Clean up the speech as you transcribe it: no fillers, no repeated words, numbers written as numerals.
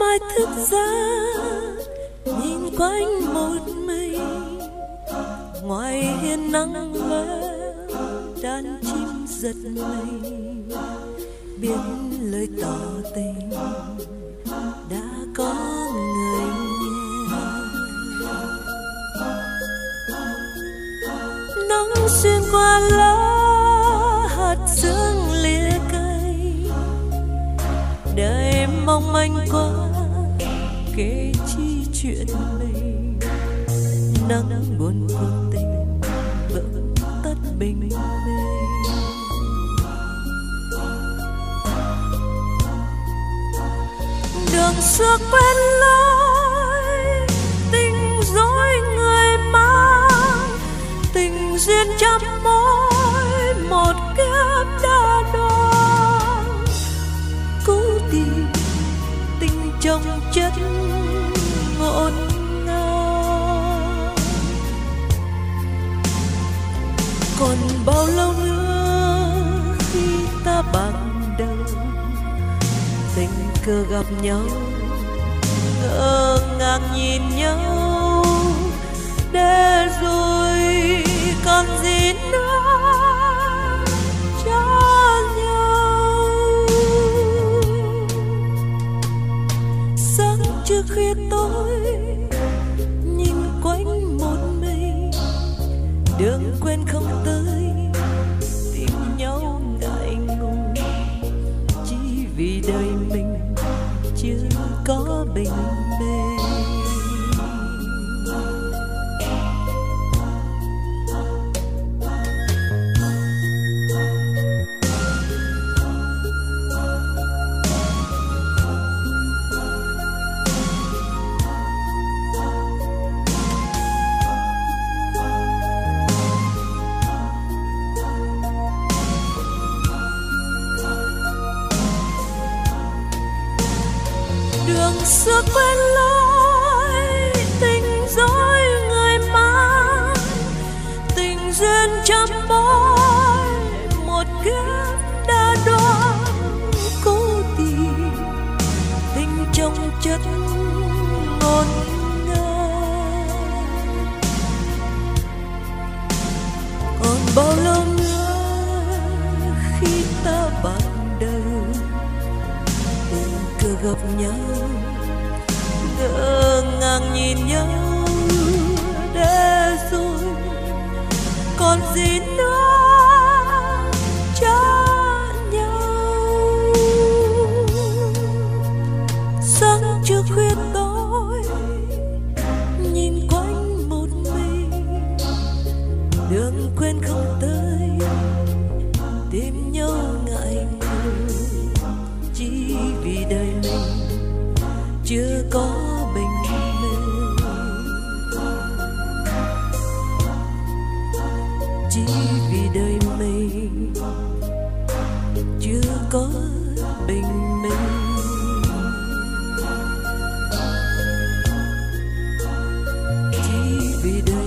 mai thức ra nhìn quanh một mình, ngoài hiên nắng vẽ đàn chim giật mình, biết lời tỏ tình đã có người nghe. Nắng xuyên qua lá hạt sương lìa cây, đời mong manh quá kể chi chuyện mình. Nắng buồn cuộc tình vỡ tất bình minh. Đường xưa quen lối, tình dối người mang, tình duyên trăm mối một kiếp đã đoan. Cố tìm tình trong chất ngổn ngang, còn bao lâu nữa khi ta bằng đầu tình cờ gặp nhau, ngỡ ngàng nhìn nhau để rồi còn gì nữa cho nhau. Sáng trước khuya tối nhìn quanh một mình, đường quên không tới tìm nhau ngại ngùng, chỉ vì đời mình chưa có bình minh. Đường xưa quen lối, tình dối người mang, tình duyên trăm mối một kiếp đã đoan. Cố tìm tình trong chất ngổn ngang, còn bao lâu nữa khi ta bắt đầu tình cờ gặp nhau, ngỡ ngàng nhìn nhau để rồi còn gì nữa cho nhau. Sáng trước khuya tối nhìn quanh một mình, đường quên không tới tìm nhau ngại ngùng, chỉ vì đời mình chưa có bình minh, chỉ vì đời mình chưa có bình minh, chỉ vì đời